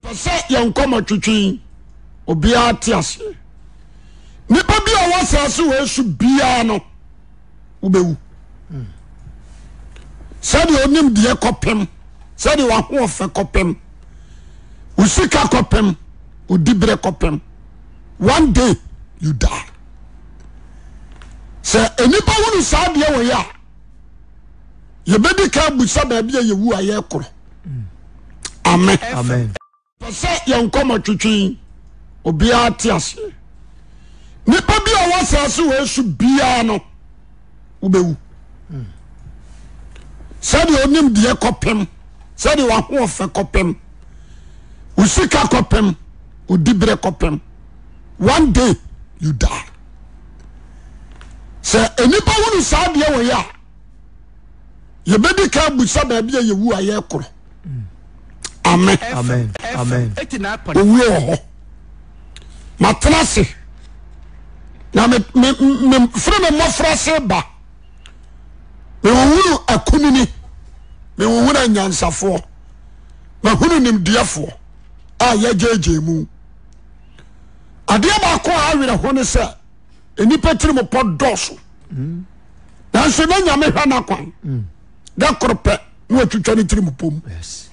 Say young come twitwi obia te ase. Nipa bi a wasase we su bia no ubewu. Say the onim de kopem. Say the wa ho ofe kopem. Usika kopem, udibre kopem. One day you die. Say enipa wonu sa de we ya. Ye bedi ka busa ba bia ye wu aye koro. Amen. Amen. Say young come twitwi obia te ase. Nipa bi a wasase we su bia no ubewu. Say the onim de kopem. Say the wa ho ofe kopem. Usika kopem, udibre kopem. One day you die. Say enipa wonu sa de we ya. Ye bedi ka busa ba bia ye wu aye koro. Amen. Amen. Amen. Owo matrase na me freme mo frase ba me wunu akunini me wunu anyansafo na hunu nimdiafo a ya jeje mu ade ba ko a were ho ne se enipa tiri mo podoso na so na nyame hwa na kwan da korpe no atwitwa ne tiri mo pom. Yes.